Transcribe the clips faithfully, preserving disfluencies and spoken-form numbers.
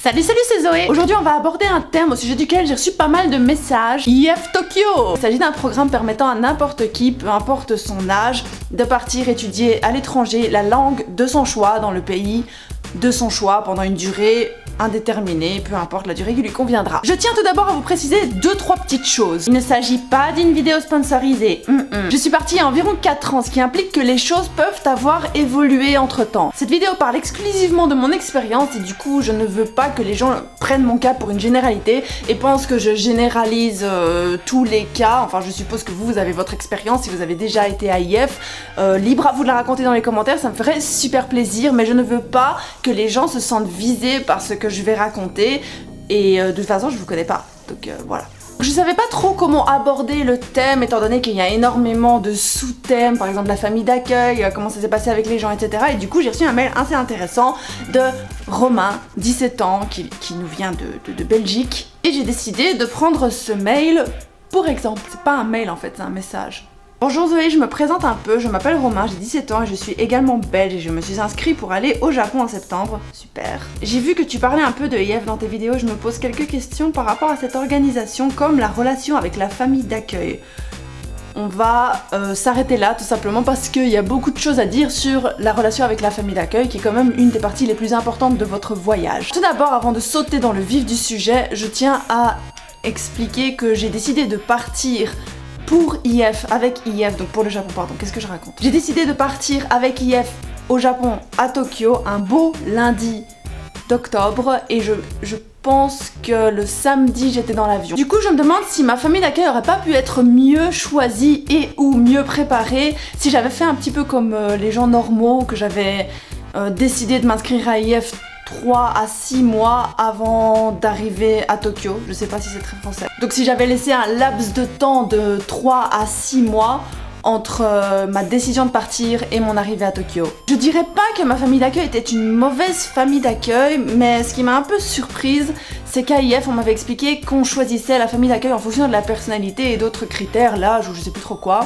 Salut salut, c'est Zoé. Aujourd'hui on va aborder un thème au sujet duquel j'ai reçu pas mal de messages. I F Tokyo. Il s'agit d'un programme permettant à n'importe qui, peu importe son âge, de partir étudier à l'étranger la langue de son choix dans le pays de son choix pendant une durée indéterminée, peu importe la durée qui lui conviendra. Je tiens tout d'abord à vous préciser deux trois petites choses. Il ne s'agit pas d'une vidéo sponsorisée. Mm -mm. Je suis partie il y a environ quatre ans, ce qui implique que les choses peuvent avoir évolué entre temps. Cette vidéo parle exclusivement de mon expérience et du coup je ne veux pas que les gens prennent mon cas pour une généralité et pensent que je généralise euh, tous les cas. Enfin je suppose que vous, vous avez votre expérience, si vous avez déjà été à I F, euh, libre à vous de la raconter dans les commentaires, ça me ferait super plaisir, mais je ne veux pas que les gens se sentent visés par ce que je vais raconter et euh, de toute façon je vous connais pas, donc euh, voilà. Je savais pas trop comment aborder le thème étant donné qu'il y a énormément de sous-thèmes, par exemple la famille d'accueil, euh, comment ça s'est passé avec les gens, et cetera. Et du coup j'ai reçu un mail assez intéressant de Romain, dix-sept ans, qui, qui nous vient de, de, de Belgique. Et j'ai décidé de prendre ce mail pour exemple. C'est pas un mail en fait, c'est un message. Bonjour Zoé, je me présente un peu, je m'appelle Romain, j'ai dix-sept ans et je suis également belge et je me suis inscrit pour aller au Japon en septembre. Super. J'ai vu que tu parlais un peu de I F dans tes vidéos, je me pose quelques questions par rapport à cette organisation comme la relation avec la famille d'accueil. On va euh, s'arrêter là tout simplement parce qu'il y a beaucoup de choses à dire sur la relation avec la famille d'accueil qui est quand même une des parties les plus importantes de votre voyage. Tout d'abord, avant de sauter dans le vif du sujet, je tiens à expliquer que j'ai décidé de partir pour I F, avec I F, donc pour le Japon, pardon, qu'est-ce que je raconte? J'ai décidé de partir avec I F au Japon, à Tokyo, un beau lundi d'octobre, et je, je pense que le samedi j'étais dans l'avion. Du coup je me demande si ma famille d'accueil aurait pas pu être mieux choisie et ou mieux préparée si j'avais fait un petit peu comme euh, les gens normaux, que j'avais euh, décidé de m'inscrire à I F trois à six mois avant d'arriver à Tokyo. Je sais pas si c'est très français. Donc si j'avais laissé un laps de temps de trois à six mois entre euh, ma décision de partir et mon arrivée à Tokyo. Je dirais pas que ma famille d'accueil était une mauvaise famille d'accueil, mais ce qui m'a un peu surprise, c'est qu'à I F on m'avait expliqué qu'on choisissait la famille d'accueil en fonction de la personnalité et d'autres critères, l'âge ou je sais plus trop quoi.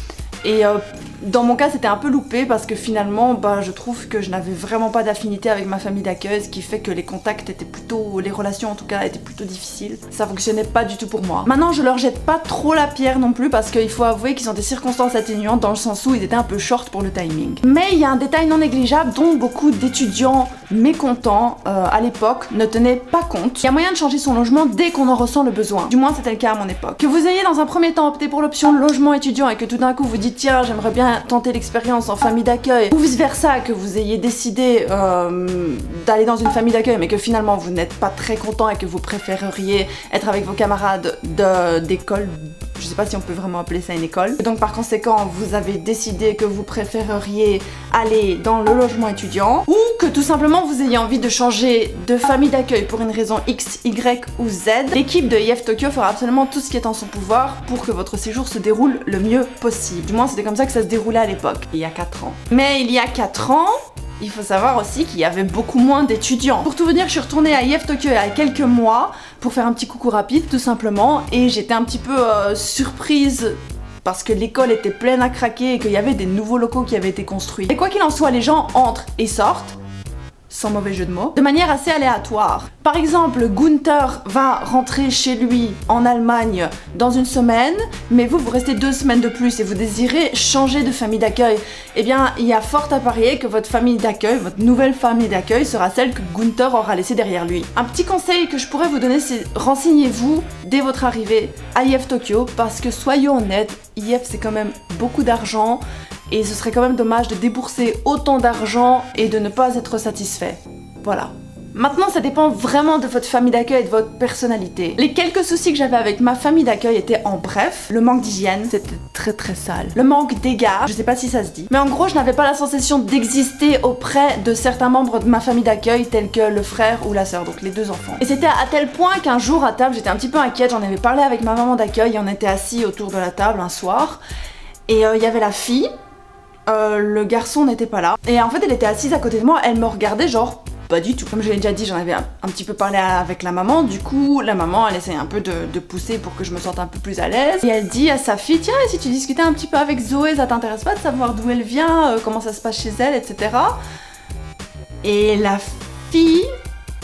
Et euh, dans mon cas c'était un peu loupé parce que finalement bah, je trouve que je n'avais vraiment pas d'affinité avec ma famille d'accueil, ce qui fait que les contacts étaient plutôt, les relations en tout cas étaient plutôt difficiles. Ça fonctionnait pas du tout pour moi. Maintenant je leur jette pas trop la pierre non plus parce qu'il faut avouer qu'ils ont des circonstances atténuantes dans le sens où ils étaient un peu short pour le timing. Mais il y a un détail non négligeable dont beaucoup d'étudiants mécontents euh, à l'époque ne tenaient pas compte. Il y a moyen de changer son logement dès qu'on en ressent le besoin. Du moins c'était le cas à mon époque. Que vous ayez dans un premier temps opté pour l'option logement étudiant et que tout d'un coup vous dites tiens j'aimerais bien tenter l'expérience en famille d'accueil, ou vice versa, que vous ayez décidé euh, d'aller dans une famille d'accueil mais que finalement vous n'êtes pas très content et que vous préféreriez être avec vos camarades d'école, je sais pas si on peut vraiment appeler ça une école. Et donc par conséquent vous avez décidé que vous préféreriez aller dans le logement étudiant, ou que tout simplement vous ayez envie de changer de famille d'accueil pour une raison X, Y ou Z, l'équipe de I F Tokyo fera absolument tout ce qui est en son pouvoir pour que votre séjour se déroule le mieux possible. Du moins c'était comme ça que ça se déroulait à l'époque, il y a quatre ans. Mais il y a quatre ans, il faut savoir aussi qu'il y avait beaucoup moins d'étudiants. Pour tout vous dire, je suis retournée à I F Tokyo il y a quelques mois pour faire un petit coucou rapide tout simplement, et j'étais un petit peu euh, surprise parce que l'école était pleine à craquer et qu'il y avait des nouveaux locaux qui avaient été construits. Et quoi qu'il en soit, les gens entrent et sortent, sans mauvais jeu de mots, de manière assez aléatoire. Par exemple, Gunther va rentrer chez lui en Allemagne dans une semaine, mais vous, vous restez deux semaines de plus et vous désirez changer de famille d'accueil. Eh bien, il y a fort à parier que votre famille d'accueil, votre nouvelle famille d'accueil, sera celle que Gunther aura laissée derrière lui. Un petit conseil que je pourrais vous donner, c'est renseignez-vous dès votre arrivée à I F Tokyo, parce que soyons honnêtes, I F c'est quand même beaucoup d'argent, et ce serait quand même dommage de débourser autant d'argent et de ne pas être satisfait. Voilà. Maintenant, ça dépend vraiment de votre famille d'accueil et de votre personnalité. Les quelques soucis que j'avais avec ma famille d'accueil étaient en bref, le manque d'hygiène, c'était très très sale. Le manque d'égard, je sais pas si ça se dit. Mais en gros, je n'avais pas la sensation d'exister auprès de certains membres de ma famille d'accueil, tels que le frère ou la sœur, donc les deux enfants. Et c'était à tel point qu'un jour à table, j'étais un petit peu inquiète, j'en avais parlé avec ma maman d'accueil, et on était assis autour de la table un soir, et il euh, y avait la fille, euh, le garçon n'était pas là, et en fait elle était assise à côté de moi, elle me regardait genre pas du tout. Comme je l'ai déjà dit, j'en avais un, un petit peu parlé avec la maman, du coup la maman elle essaye un peu de, de pousser pour que je me sente un peu plus à l'aise, et elle dit à sa fille tiens, et si tu discutais un petit peu avec Zoé, ça t'intéresse pas de savoir d'où elle vient, euh, comment ça se passe chez elle, et cetera. Et la fille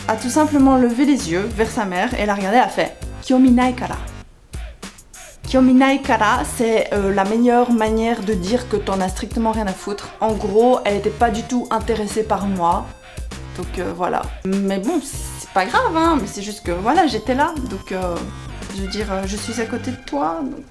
a tout simplement levé les yeux vers sa mère et l'a regardée et a fait Kyominai kara. Kyominai kara, c'est euh, la meilleure manière de dire que t'en as strictement rien à foutre. En gros, elle était pas du tout intéressée par moi. Donc euh, voilà. Mais bon, c'est pas grave, hein, mais c'est juste que voilà, j'étais là. Donc, euh, je veux dire, euh, je suis à côté de toi. Donc...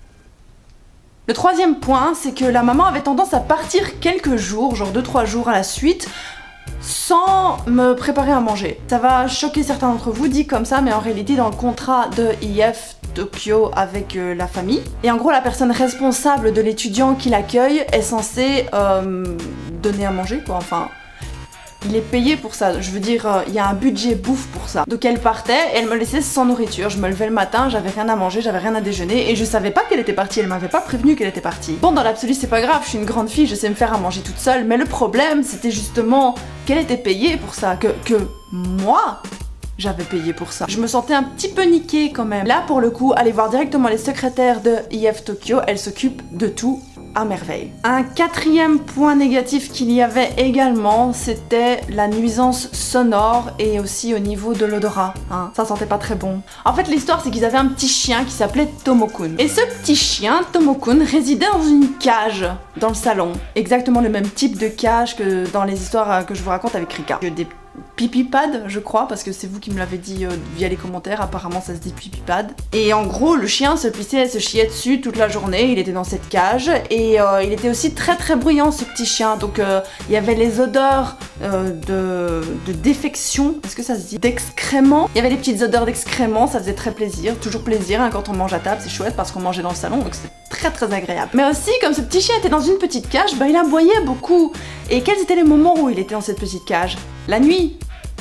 Le troisième point, c'est que la maman avait tendance à partir quelques jours, genre deux trois jours à la suite, sans me préparer à manger. Ça va choquer certains d'entre vous, dit comme ça, mais en réalité, dans le contrat de I F Tokyo avec euh, la famille, et en gros, la personne responsable de l'étudiant qui l'accueille est censée euh, donner à manger, quoi, enfin... Il est payé pour ça, je veux dire, il euh, y a un budget bouffe pour ça. Donc elle partait et elle me laissait sans nourriture. Je me levais le matin, j'avais rien à manger, j'avais rien à déjeuner et je savais pas qu'elle était partie, elle m'avait pas prévenu qu'elle était partie. Bon, dans l'absolu c'est pas grave, je suis une grande fille, je sais me faire à manger toute seule, mais le problème c'était justement qu'elle était payée pour ça, que, que moi j'avais payé pour ça. Je me sentais un petit peu niquée quand même. Là pour le coup, allez voir directement les secrétaires de I F Tokyo, elles s'occupent de tout à merveille. Un quatrième point négatif qu'il y avait également, c'était la nuisance sonore et aussi au niveau de l'odorat. Hein. Ça sentait pas très bon. En fait, l'histoire, c'est qu'ils avaient un petit chien qui s'appelait Tomokun. Et ce petit chien, Tomokun, résidait dans une cage dans le salon. Exactement le même type de cage que dans les histoires que je vous raconte avec Rika. Des pipi pad, je crois, parce que c'est vous qui me l'avez dit euh, via les commentaires, apparemment ça se dit pipi pad. Et en gros, le chien se pissait et se chiait dessus toute la journée, il était dans cette cage, et euh, il était aussi très très bruyant ce petit chien, donc euh, il y avait les odeurs euh, de, de défection, est-ce que ça se dit, d'excréments. Il y avait les petites odeurs d'excréments, ça faisait très plaisir, toujours plaisir hein, quand on mange à table, c'est chouette parce qu'on mangeait dans le salon, donc c'était très très agréable. Mais aussi, comme ce petit chien était dans une petite cage, bah il aboyait beaucoup. Et quels étaient les moments où il était dans cette petite cage? La nuit.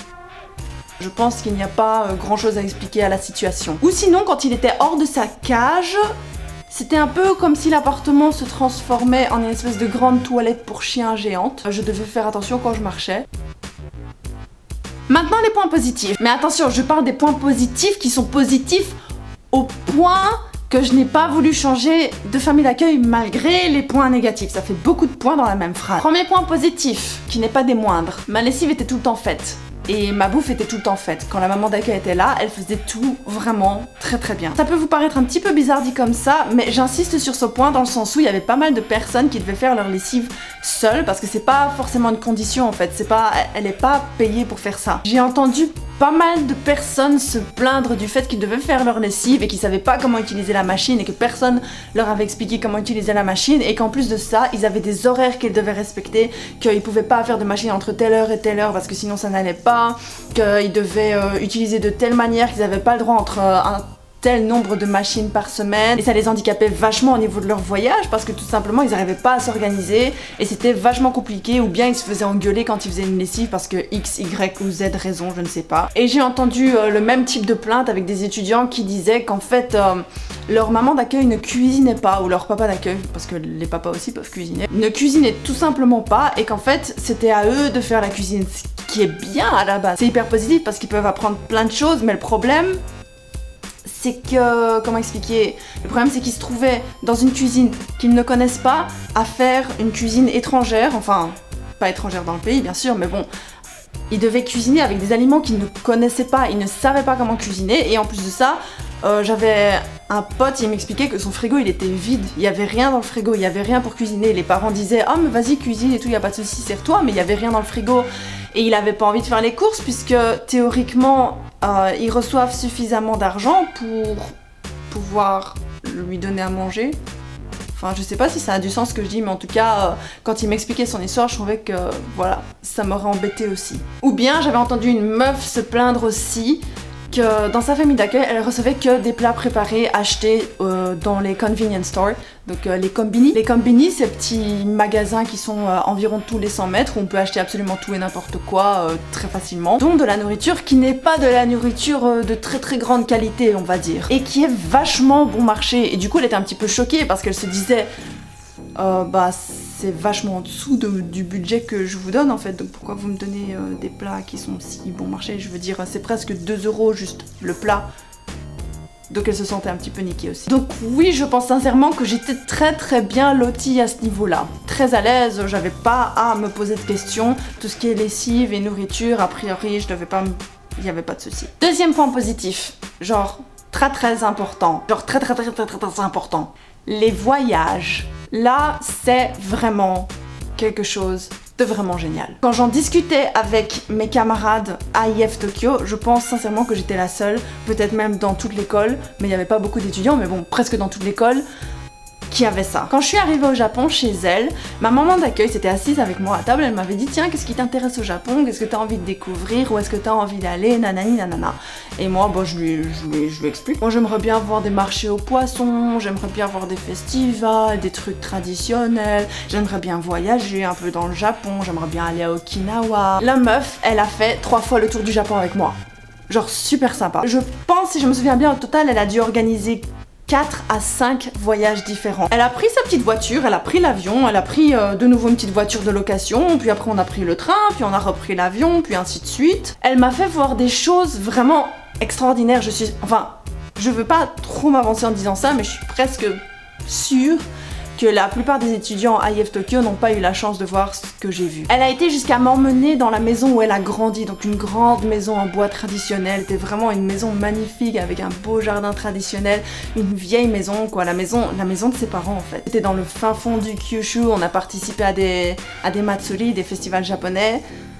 Je pense qu'il n'y a pas euh, grand chose à expliquer à la situation. Ou sinon, quand il était hors de sa cage, c'était un peu comme si l'appartement se transformait en une espèce de grande toilette pour chiens géante. Je devais faire attention quand je marchais. Maintenant les points positifs. Mais attention, je parle des points positifs qui sont positifs au point que je n'ai pas voulu changer de famille d'accueil malgré les points négatifs. Ça fait beaucoup de points dans la même phrase. Premier point positif, qui n'est pas des moindres. Ma lessive était tout le temps faite. Et ma bouffe était tout le temps faite. Quand la maman d'accueil était là, elle faisait tout vraiment très très bien. Ça peut vous paraître un petit peu bizarre dit comme ça, mais j'insiste sur ce point dans le sens où il y avait pas mal de personnes qui devaient faire leur lessive seules, parce que c'est pas forcément une condition en fait, c'est pas, elle est pas payée pour faire ça. J'ai entendu pas mal de personnes se plaindre du fait qu'ils devaient faire leur lessive et qu'ils savaient pas comment utiliser la machine et que personne leur avait expliqué comment utiliser la machine et qu'en plus de ça, ils avaient des horaires qu'ils devaient respecter, qu'ils pouvaient pas faire de machine entre telle heure et telle heure parce que sinon ça n'allait pas, qu'ils devaient euh, utiliser de telle manière qu'ils n'avaient pas le droit entre euh, un tel nombre de machines par semaine et ça les handicapait vachement au niveau de leur voyage parce que tout simplement ils n'arrivaient pas à s'organiser et c'était vachement compliqué ou bien ils se faisaient engueuler quand ils faisaient une lessive parce que X, Y ou Z raison, je ne sais pas. Et j'ai entendu euh, le même type de plainte avec des étudiants qui disaient qu'en fait euh, leur maman d'accueil ne cuisinait pas ou leur papa d'accueil, parce que les papas aussi peuvent cuisiner, ne cuisinait tout simplement pas et qu'en fait c'était à eux de faire la cuisine, ce qui est bien à la base. C'est hyper positif parce qu'ils peuvent apprendre plein de choses mais le problème c'est que, comment expliquer, le problème c'est qu'ils se trouvaient dans une cuisine qu'ils ne connaissent pas à faire une cuisine étrangère, enfin pas étrangère dans le pays bien sûr, mais bon, ils devaient cuisiner avec des aliments qu'ils ne connaissaient pas, ils ne savaient pas comment cuisiner et en plus de ça, euh, j'avais un pote, il m'expliquait que son frigo il était vide, il y avait rien dans le frigo, il y avait rien pour cuisiner, les parents disaient « Ah mais vas-y cuisine et tout, il y a pas de soucis, sers-toi » mais il y avait rien dans le frigo et il avait pas envie de faire les courses puisque théoriquement euh, ils reçoivent suffisamment d'argent pour pouvoir lui donner à manger. Enfin, je sais pas si ça a du sens ce que je dis, mais en tout cas, euh, quand il m'expliquait son histoire, je trouvais que, voilà, ça m'aurait embêté aussi. Ou bien, j'avais entendu une meuf se plaindre aussi que dans sa famille d'accueil, elle recevait que des plats préparés achetés euh, dans les convenience stores, donc euh, les combini. Les combini, ces petits magasins qui sont euh, environ tous les cent mètres où on peut acheter absolument tout et n'importe quoi euh, très facilement. Donc de la nourriture qui n'est pas de la nourriture euh, de très très grande qualité, on va dire, et qui est vachement bon marché. Et du coup, elle était un petit peu choquée parce qu'elle se disait euh, bah c'est vachement en dessous de, du budget que je vous donne en fait, donc pourquoi vous me donnez euh, des plats qui sont si bon marché? Je veux dire, c'est presque deux euros juste le plat. Donc elle se sentait un petit peu niquée aussi. Donc oui, je pense sincèrement que j'étais très très bien lotie à ce niveau-là. Très à l'aise, j'avais pas à me poser de questions. Tout ce qui est lessive et nourriture, a priori, je devais pas me il n'y avait pas de souci. Deuxième point positif, genre très très important, genre très très très très très, très important, les voyages. Là, c'est vraiment quelque chose de vraiment génial. Quand j'en discutais avec mes camarades à I F Tokyo, je pense sincèrement que j'étais la seule, peut-être même dans toute l'école, mais il n'y avait pas beaucoup d'étudiants, mais bon, presque dans toute l'école, qui avait ça. Quand je suis arrivée au Japon chez elle, ma maman d'accueil s'était assise avec moi à table, elle m'avait dit tiens, qu'est-ce qui t'intéresse au Japon, qu'est-ce que t'as envie de découvrir, où est-ce que t'as envie d'aller, nanani nanana. Et moi, bon, je lui, je lui, je lui explique. Moi, j'aimerais bien voir des marchés aux poissons, j'aimerais bien voir des festivals, des trucs traditionnels, j'aimerais bien voyager un peu dans le Japon, j'aimerais bien aller à Okinawa. La meuf, elle a fait trois fois le tour du Japon avec moi. Genre super sympa. Je pense, si je me souviens bien, au total, elle a dû organiser quatre à cinq voyages différents. Elle a pris sa petite voiture, elle a pris l'avion, elle a pris euh, de nouveau une petite voiture de location, puis après on a pris le train, puis on a repris l'avion, puis ainsi de suite. Elle m'a fait voir des choses vraiment extraordinaires. Je suis... Enfin, je veux pas trop m'avancer en disant ça, mais je suis presque sûre que la plupart des étudiants à I F Tokyo n'ont pas eu la chance de voir ce que j'ai vu. Elle a été jusqu'à m'emmener dans la maison où elle a grandi, donc une grande maison en bois traditionnel. C'était vraiment une maison magnifique avec un beau jardin traditionnel, une vieille maison quoi, la maison, la maison de ses parents en fait. C'était dans le fin fond du Kyushu, on a participé à des, à des matsuri, des festivals japonais.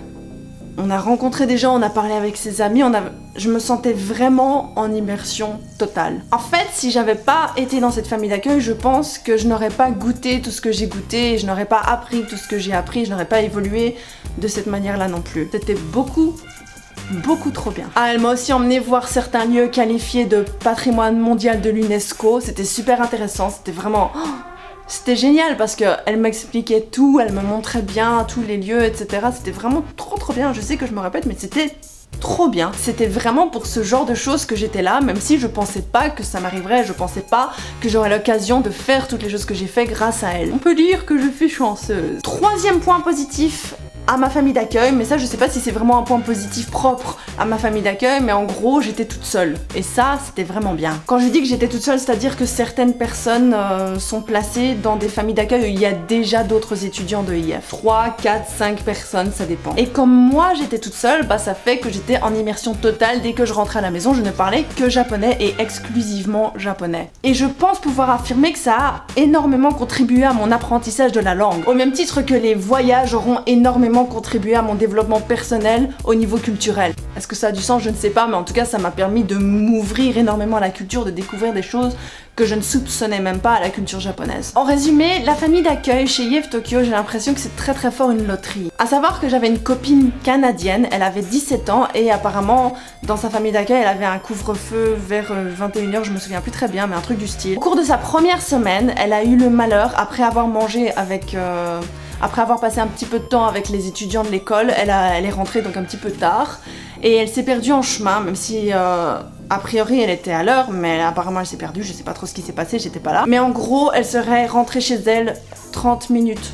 On a rencontré des gens, on a parlé avec ses amis, on a... je me sentais vraiment en immersion totale. En fait, si j'avais pas été dans cette famille d'accueil, je pense que je n'aurais pas goûté tout ce que j'ai goûté, et je n'aurais pas appris tout ce que j'ai appris, je n'aurais pas évolué de cette manière-là non plus. C'était beaucoup, beaucoup trop bien. Ah, elle m'a aussi emmené voir certains lieux qualifiés de patrimoine mondial de l'UNESCO, c'était super intéressant, c'était vraiment... C'était génial parce qu'elle m'expliquait tout, elle me montrait bien tous les lieux, et cetera. C'était vraiment trop trop bien, je sais que je me répète, mais c'était trop bien. C'était vraiment pour ce genre de choses que j'étais là, même si je pensais pas que ça m'arriverait, je pensais pas que j'aurais l'occasion de faire toutes les choses que j'ai fait grâce à elle. On peut dire que je suis chanceuse. Troisième point positif à ma famille d'accueil, mais ça je sais pas si c'est vraiment un point positif propre à ma famille d'accueil, mais en gros j'étais toute seule et ça c'était vraiment bien. Quand je dis que j'étais toute seule, c'est à dire que certaines personnes euh, sont placées dans des familles d'accueil où il y a déjà d'autres étudiants de I F, trois, quatre, cinq personnes, ça dépend. Et comme moi j'étais toute seule, bah ça fait que j'étais en immersion totale. Dès que je rentrais à la maison, je ne parlais que japonais et exclusivement japonais. Et je pense pouvoir affirmer que ça a énormément contribué à mon apprentissage de la langue, au même titre que les voyages auront énormément contribué à mon développement personnel au niveau culturel. Est-ce que ça a du sens? Je ne sais pas, mais en tout cas ça m'a permis de m'ouvrir énormément à la culture, de découvrir des choses que je ne soupçonnais même pas à la culture japonaise. En résumé, la famille d'accueil chez I F Tokyo, j'ai l'impression que c'est très très fort une loterie. À savoir que j'avais une copine canadienne, elle avait dix-sept ans et apparemment dans sa famille d'accueil elle avait un couvre-feu vers vingt et une heures, je me souviens plus très bien, mais un truc du style. Au cours de sa première semaine, elle a eu le malheur, après avoir mangé avec... Euh, Après avoir passé un petit peu de temps avec les étudiants de l'école, elle, elle est rentrée donc un petit peu tard et elle s'est perdue en chemin, même si euh, a priori elle était à l'heure, mais apparemment elle s'est perdue, je sais pas trop ce qui s'est passé, j'étais pas là. Mais en gros, elle serait rentrée chez elle trente minutes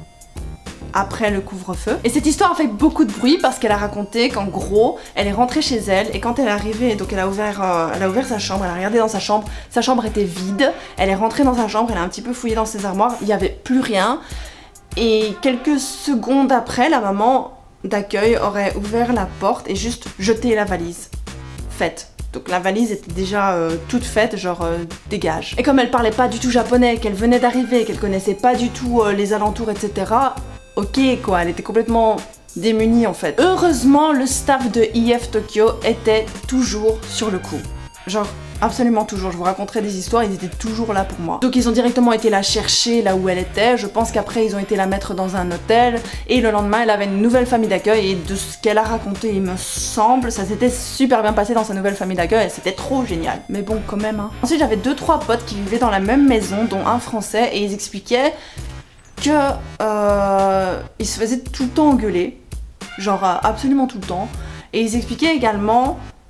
après le couvre-feu. Et cette histoire a fait beaucoup de bruit parce qu'elle a raconté qu'en gros, elle est rentrée chez elle et quand elle est arrivée, donc elle a ouvert, euh, elle a ouvert sa chambre, elle a regardé dans sa chambre, sa chambre était vide, elle est rentrée dans sa chambre, elle a un petit peu fouillé dans ses armoires, il y avait plus rien. Et quelques secondes après, la maman d'accueil aurait ouvert la porte et juste jeté la valise. Faite. Donc la valise était déjà euh, toute faite, genre euh, dégage. Et comme elle parlait pas du tout japonais, qu'elle venait d'arriver, qu'elle connaissait pas du tout euh, les alentours, et cetera. Ok quoi, elle était complètement démunie en fait. Heureusement, le staff de I F Tokyo était toujours sur le coup. Genre... absolument toujours, je vous raconterai des histoires, ils étaient toujours là pour moi. Donc ils ont directement été la chercher là où elle était, je pense qu'après ils ont été la mettre dans un hôtel, et le lendemain elle avait une nouvelle famille d'accueil, et de ce qu'elle a raconté il me semble, ça s'était super bien passé dans sa nouvelle famille d'accueil, et c'était trop génial. Mais bon quand même hein. Ensuite j'avais deux trois potes qui vivaient dans la même maison, dont un français, et ils expliquaient que euh, ils se faisaient tout le temps engueuler, genre absolument tout le temps, et ils expliquaient également qu'ils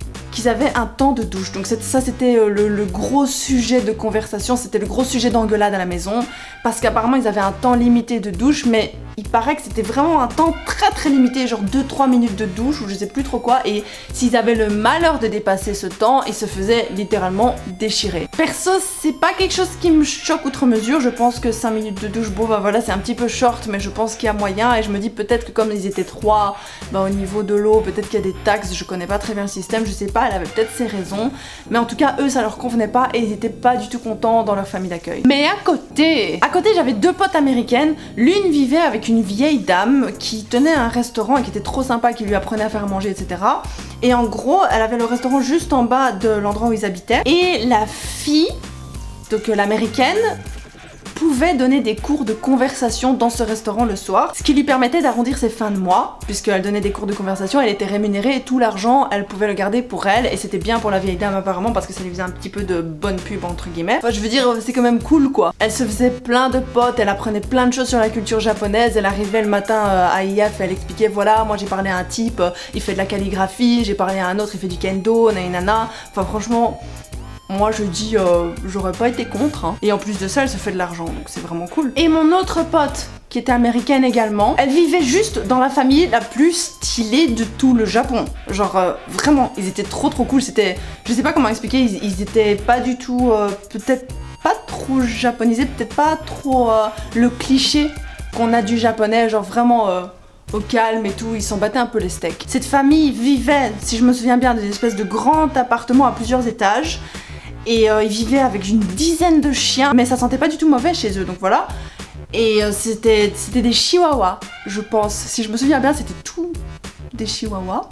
qu'ils avaient un temps de douche. Donc ça c'était le, le gros sujet de conversation, c'était le gros sujet d'engueulade à la maison, parce qu'apparemment ils avaient un temps limité de douche, mais il paraît que c'était vraiment un temps très très limité, genre deux trois minutes de douche ou je sais plus trop quoi, et s'ils avaient le malheur de dépasser ce temps, ils se faisaient littéralement déchirer. Perso, c'est pas quelque chose qui me choque outre mesure, je pense que cinq minutes de douche, bon bah voilà, c'est un petit peu short, mais je pense qu'il y a moyen, et je me dis peut-être que comme ils étaient trois, bah au niveau de l'eau, peut-être qu'il y a des taxes, je connais pas très bien le système, je sais pas, elle avait peut-être ses raisons, mais en tout cas eux ça leur convenait pas et ils étaient pas du tout contents dans leur famille d'accueil. Mais à côté, à côté j'avais deux potes américaines, l'une vivait avec une vieille dame qui tenait un restaurant et qui était trop sympa, qui lui apprenait à faire manger, et cetera. Et en gros, elle avait le restaurant juste en bas de l'endroit où ils habitaient. Et la fille, donc l'américaine, pouvait donner des cours de conversation dans ce restaurant le soir, ce qui lui permettait d'arrondir ses fins de mois, puisqu'elle donnait des cours de conversation, elle était rémunérée et tout l'argent, elle pouvait le garder pour elle, et c'était bien pour la vieille dame apparemment, parce que ça lui faisait un petit peu de bonne pub entre guillemets. Enfin je veux dire, c'est quand même cool quoi. Elle se faisait plein de potes, elle apprenait plein de choses sur la culture japonaise, elle arrivait le matin à I F, elle expliquait voilà, moi j'ai parlé à un type, il fait de la calligraphie, j'ai parlé à un autre, il fait du kendo, nanana, enfin franchement... Moi je dis, euh, j'aurais pas été contre, hein. Et en plus de ça, elle se fait de l'argent, donc c'est vraiment cool. Et mon autre pote, qui était américaine également, elle vivait juste dans la famille la plus stylée de tout le Japon. Genre, euh, vraiment, ils étaient trop trop cool, c'était... Je sais pas comment expliquer, ils, ils étaient pas du tout... Euh, peut-être pas trop japonisés, peut-être pas trop euh, le cliché qu'on a du japonais, genre vraiment... Euh, au calme et tout, ils s'en battaient un peu les steaks. Cette famille vivait, si je me souviens bien, dans des espèces de grands appartements à plusieurs étages. Et euh, ils vivaient avec une dizaine de chiens, mais ça sentait pas du tout mauvais chez eux, donc voilà. Et euh, c'était c'était des chihuahuas, je pense. Si je me souviens bien, c'était tous des chihuahuas.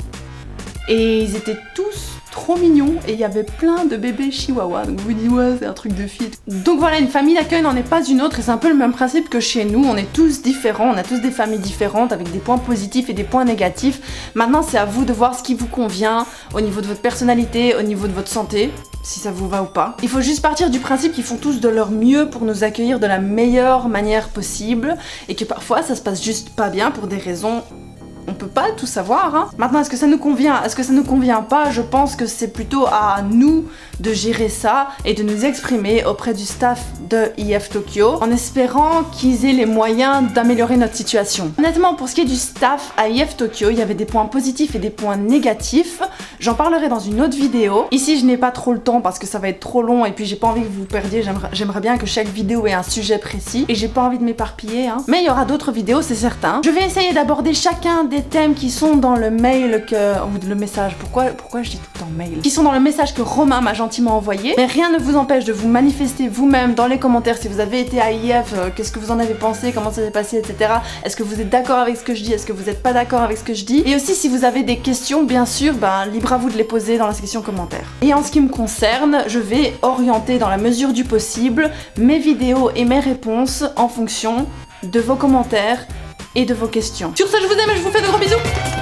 Et ils étaient tous trop mignons et il y avait plein de bébés chihuahuas, donc vous vous dites ouais c'est un truc de fille. Donc voilà, une famille d'accueil n'en est pas une autre et c'est un peu le même principe que chez nous, on est tous différents, on a tous des familles différentes avec des points positifs et des points négatifs. Maintenant c'est à vous de voir ce qui vous convient au niveau de votre personnalité, au niveau de votre santé, si ça vous va ou pas. Il faut juste partir du principe qu'ils font tous de leur mieux pour nous accueillir de la meilleure manière possible et que parfois ça se passe juste pas bien pour des raisons... On peut pas tout savoir, hein. Maintenant, est-ce que ça nous convient? Est-ce que ça nous convient pas? Je pense que c'est plutôt à nous de gérer ça et de nous exprimer auprès du staff de I F Tokyo en espérant qu'ils aient les moyens d'améliorer notre situation. Honnêtement, pour ce qui est du staff à I F Tokyo, il y avait des points positifs et des points négatifs. J'en parlerai dans une autre vidéo. Ici, je n'ai pas trop le temps parce que ça va être trop long et puis j'ai pas envie que vous vous perdiez. J'aimerais bien que chaque vidéo ait un sujet précis et j'ai pas envie de m'éparpiller, hein. Mais il y aura d'autres vidéos, c'est certain. Je vais essayer d'aborder chacun des thèmes qui sont dans le mail que... ou le message, pourquoi, pourquoi je dis tout le temps mail? Qui sont dans le message que Romain m'a gentiment envoyé. Mais rien ne vous empêche de vous manifester vous-même dans les commentaires si vous avez été à I F, euh, qu'est-ce que vous en avez pensé, comment ça s'est passé, et cetera. Est-ce que vous êtes d'accord avec ce que je dis, est-ce que vous n'êtes pas d'accord avec ce que je dis? Et aussi si vous avez des questions, bien sûr, ben, libre à vous de les poser dans la section commentaires. Et en ce qui me concerne, je vais orienter dans la mesure du possible mes vidéos et mes réponses en fonction de vos commentaires et de vos questions. Sur ce, je vous aime et je vous fais de gros bisous.